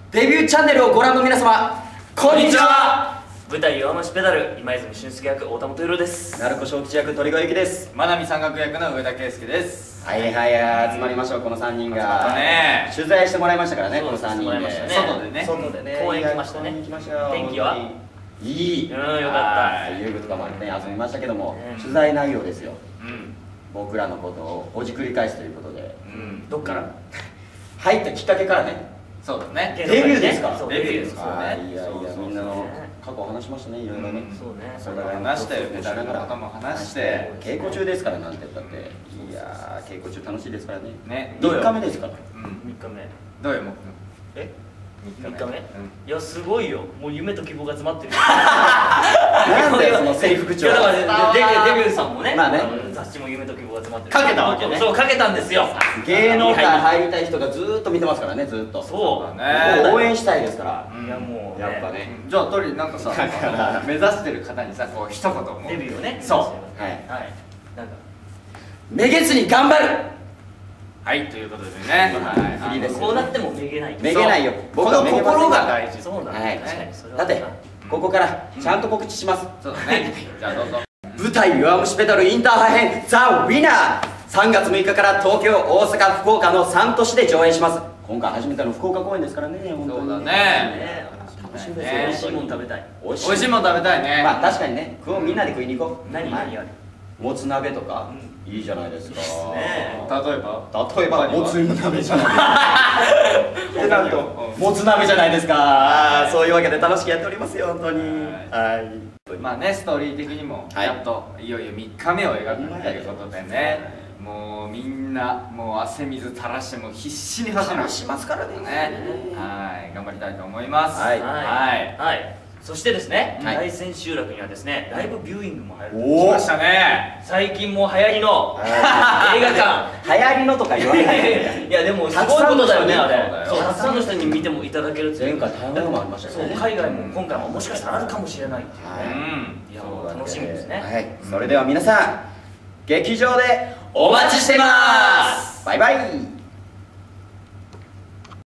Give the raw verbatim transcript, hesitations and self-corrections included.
デビューチャンネルをご覧の皆様、こんにちは。 舞台弱虫ペダル今泉俊介役太田元宏です。 鳴子小吉役鳥越由紀です。 真波山岳役の上田圭介です。 はいはい、集まりましょう。このさんにんがね取材してもらいましたからね。このさんにんで外でね外でね公園行きましたね。天気はいい、 うんよかった。 遊具とかもあってね遊びましたけども、取材内容ですよ。僕らのことをほじくり返すということで、 どっから入ったきっかけからね。 そうだね、 デビューですから。 デビューですからね。 いやいや、みんなの過去を話しましたね、いろいろね。 そうね、 それから話してペダルのことも話して稽古中ですから、なんて言ったって。いやー、稽古中楽しいですからね。 ね、 みっかめですから。 みっかめどうよ、もうえみっかめいや、すごいよ。もう夢と希望が詰まってる。 なんでそのセリフ口調。 だからデビューデビューさんもね、 まあね、 雑誌も夢と希望が詰まってる。 かけたわけね。 そう、かけたんですよ。 芸能界入りたい人がずーっと見てますからね、ずーっと。 そうだね、 応援したいですから。 いやもうやっぱね。 じゃあトリなんかさ、目指してる方にさ、こう一言もデビューをね。 そうはいはい。なんかめげずに頑張る。 はいということでね、 フリーです。 こうなってもめげない。 めげないよ。 僕の心が大事。 そうだね。確かにそれは。 だってここからちゃんと告知します。 そうだね。じゃあどうぞ。 舞台弱虫ペダルインターハイ編ザ・ウィナー、さんがつむいかから東京、大阪、福岡のさん都市で上演します。今回初めての福岡公演ですからね。 そうだね、 楽しみです美味よ。 しいもん食べたい。 美味しいもん食べたいね。 まあ確かにね、食おう、みんなで食いに行こう。 何何あれ。 もつ鍋とかいいじゃないですか。 例えば例えばもつ鍋じゃないってなるともつ鍋じゃないですか。そういうわけで楽しくやっておりますよ、本当に。はい。 まあね、ストーリー的にもやっといよいよみっかめを描くということでね、もうみんなもう汗水垂らしても必死に走るしますからね。 はい、頑張りたいと思います。 はいはいはい。そしてですね、 はい、 大千集落にはですね、ライブビューイングも入る。 来ましたね。 最近もう流行りの映画館。 流行りのとか言わない。 いやでもすごいことだよね、あれ。そう、たくさんの人に見てもいただけるっていう。 前回台湾もありましたよね。 海外も今回ももしかしたらあるかもしれないっていうね。いやもう楽しみですね。 はい、それでは皆さん劇場でお待ちしてます。 バイバイ。